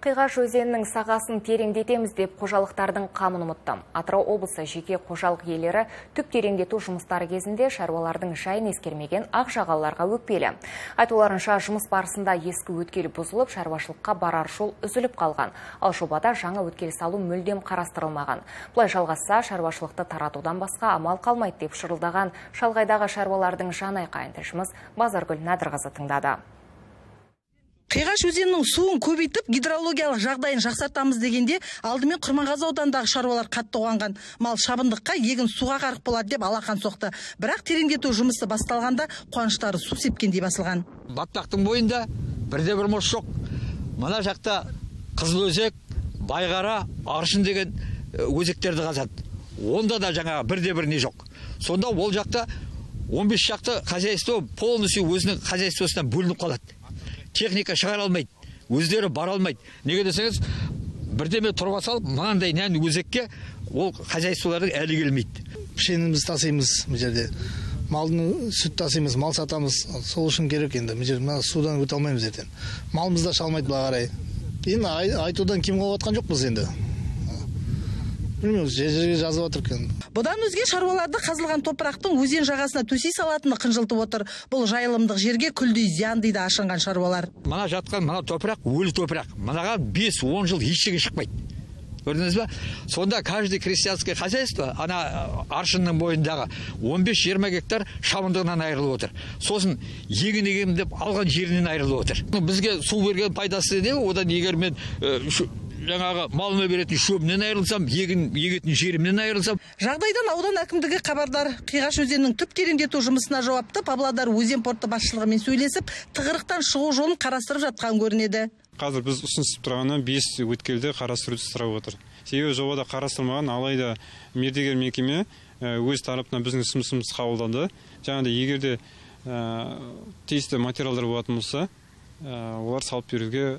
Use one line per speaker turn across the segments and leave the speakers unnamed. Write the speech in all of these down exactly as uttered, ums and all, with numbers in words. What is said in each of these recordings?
Қиғаш өзенінің сағасын тереңдетеміз деп қожалықтардың қамын ұмытты. Атырау облысы жеке қожалық иелері түп тереңдету жұмыстары кезінде шаруалардың жайын ескермеген ақ жағаларға өкпелі. Айтуларынша жұмыс барысында ескі өткел бұзылып, шаруашылыққа барар жол үзіліп қалған. Ал жобада жаңа өткел салу мүлдем қарастырылмаған. Бұлай жалғасса, шаруашылықты таратудан басқа амал қалмайды деп шырылдаған шалғайдағы шаруалардың жан айқайын тілшіміз Базаргүл Нәдірқызы тыңдады.
Қиғаш өзенінің суын көбейтіп, гидрологиялық жағдайын жақсартамыз дегенде, алдымен Құрманғазы аудандағы шаруалар қатты қуанған. Мал шабындыққа егін суға қарық болады деп алақан соқты. Бірақ тереңдету жұмысы басталғанда қуаныштары су сепкендей басылған.
Батпақтың бойында бірде бір мос жоқ. Мына жақта Қызылөзек, Байғара, Аршын деген өзектерді қазады. Онда да жаңа бірде бір не жоқ. Сонда ол жақта он бес шақты хозяйство полностью өзінің хозяйствосынан бөлініп қалады. Техника шығара алмайды, өздері бара алмайды. Неге десеңіз, бірдеме тұрға салып, мынандай нән өзекке ол хозяйстволардың әлі келмейді.
Пішеніміз тасимыз бұл жерде. Малдың сүт тасимыз, мал сатамыз. Сол үшін керек енді. Бұл жерде судан өте алмаймыз ертең. Малымыз да шалмайды бұла қарай. Енді айтудан кем қалыватқан жоқпыз енді. Білмейміз, жерге жазып отыр екен.
Бұдан өзге шаруаларды қазылған топырақтың өзен жағасына төсей салатыны қынжылтып отыр. Бұл жайылымдық жерге күлдей зиян дейді ашынған шаруалар.
Мына жатқан мына топырақ өлі топырақ. Мынаға бес он жыл ештеңе шықпайды. Көрдіңіз бе? Сонда каждый крестьянское хозяйство ана Аршынның бойындағы он бес жиырма гектар шабындығынан айырылып отыр. Сосын егін егемін деп алған жерінен айырылып отыр. Бізге су берген пайдасы не? Одан егер мен жаңағы малыма беретін шөбінен айырылсам, егін егетін жерімнен айырылсам.
Жағдайдан аудан әкімдігі хабардар. Қиғаш өзенінің түп тереңдету жұмысына жауапты Павлодар өзен порты басшылығымен сөйлесіп, тығырықтан шығу жолын қарастырып жатқан көрінеді.
Қазір біз ұсынысып тұрғаннан бес өткелді қарастыруды сұрап отыр. Себебі жобада қарастырмаған, алайда мердігер мекеме өз тарапынан біздің ұсынысымызды қабылдады. Жаңағыдай егерде тиісті материалдар болатын болса, олар салып беруге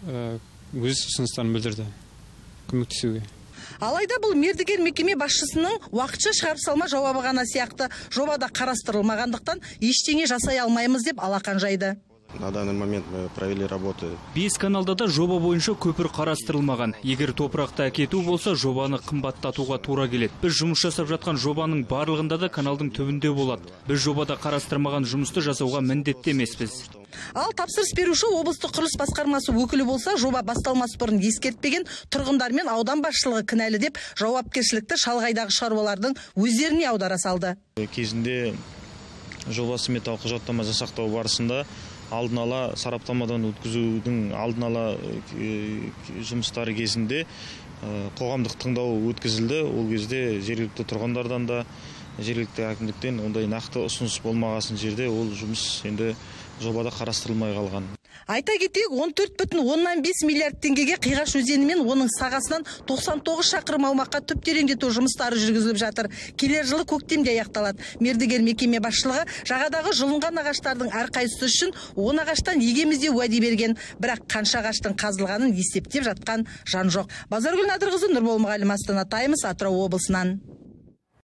өз ұсыныстарын білдірді, көмектесуге.
Алайда бұл мердігер мекеме басшысының уақытша шығарып салма жауабы ғана сияқты. Жобада қарастырылмағандықтан ештеңе жасай алмаймыз деп алақан жайды.
На данный момент мы провели работы.
Бес каналда да жоба бойынша көпір қарастырылмаған. Егер топырақты әкету болса, жобаны қымбаттатуға тура келеді. Біз жұмыс жасап жатқан жобаның барлығында да каналдың түбінде болады. Біз жобада қарастырмаған жұмысты жасауға міндетті емеспіз.
Ал тапсырыс беруші облыстық құрылыс басқармасы өкілі болса, жоба басталмас бұрын ескертпеген тұрғындар мен аудан басшылығы кінәлі деп жауапкершілікті шалғайдағы шаруалардың өздеріне аудара салды.
Кезінде жоба сметалық құжаттама жасақтау барысында алдын ала сараптамадан өткізудің алдын ала жұмыстары кезінде қоғамдық тыңдау өткізілді. Ол кезде жергілікті тұрғындардан да жергілікті әкімдіктен ондай нақты ұсыныс болмағасын жерде ол жұмыс енді жобада қарастырылмай қалған.
Айта кетейік, он төрт бүтін оннан бес миллиард теңгеге Қиғаш өзені мен оның сағасынан тоқсан тоғыз шақырым аумаққа түп тереңдету жұмыстары жүргізіліп жатыр. Келер жылы көктемде аяқталады. Мердігер мекеме басшылығы жағадағы жұлынған ағаштардың әрқайсысы үшін он ағаштан егеміз деп уәде берген. Бірақ қанша ағаштың қазылғанын есептеп жатқан жан жоқ. Базаргүл Нәдірқызы, Нұрбол Мұғалім, Астана Таймс, Атырау облысынан.